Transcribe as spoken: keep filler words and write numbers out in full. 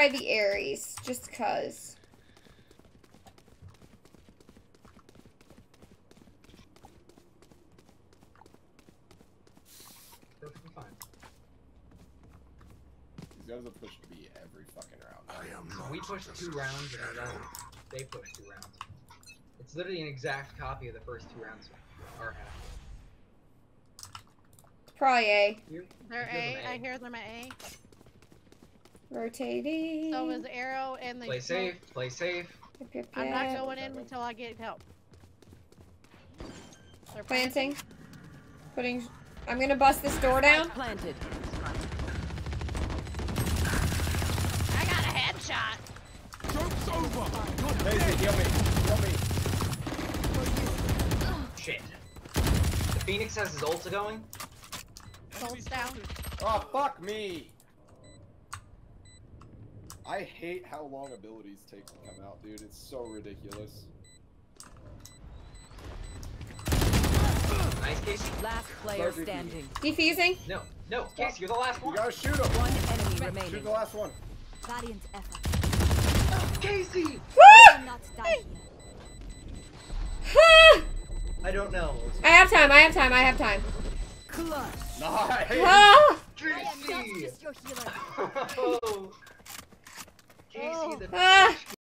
try the Ares, just cause. Perfectly fine. These guys have pushed B every fucking round. I am not We pushed two rounds and then they pushed two rounds. It's literally an exact copy of the first two rounds. Our half. Probably A. You, They're you hear A. them I hear them at A. Rotating. So is Arrow and the. Play safe. Play safe. Yep, yep, I'm not yep. going in until I get help. They're Planting. Putting. I'm gonna bust this door down. Planted. I got a headshot. Joke's over. Daisy, heal me. Heal me. Shit. The Phoenix has his ulta going. Souls down. Oh, fuck me. I hate how long abilities take to come out, dude. It's so ridiculous. Nice, Casey. Last player standing. Defusing. No, no, Casey, you're the last You one. gotta shoot him. One enemy remaining. Shoot the last one. Valiant effort. Casey! Woo! Not die Ah! I don't know. I have time. I have time. I have time. Clutch. Nice. Ah! here. I am not Casey! just your healer. Oh. Casey, the Ah!